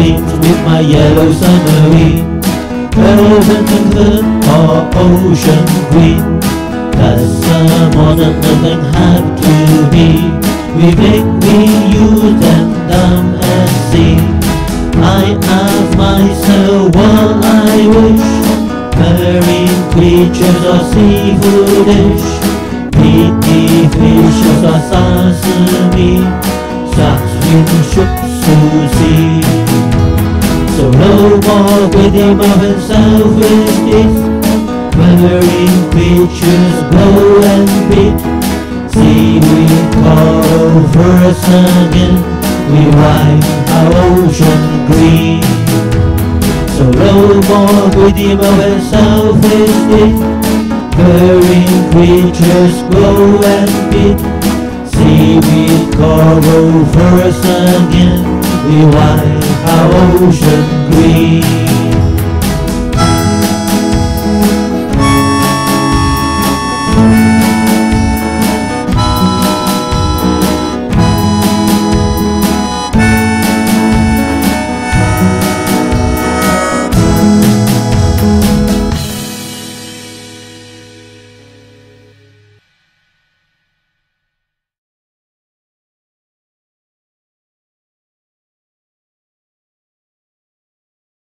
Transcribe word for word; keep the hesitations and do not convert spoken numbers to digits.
winds with my yellow submarine. Velvet and hood or ocean green, that's a modern nothing have to be. We make, we use and dumb at sea. I ask myself what I wish, marine creatures or seafood dish, meaty fishes or sashimi, sharks with shuk sushi. So no more greedy mouth and selfishness, marine creatures glow and beat. Seaweed coral first again, we wipe our ocean green. So no more greedy mouth and selfishness, marine creatures glow and beat. Seaweed coral first again, we wipe our ocean green.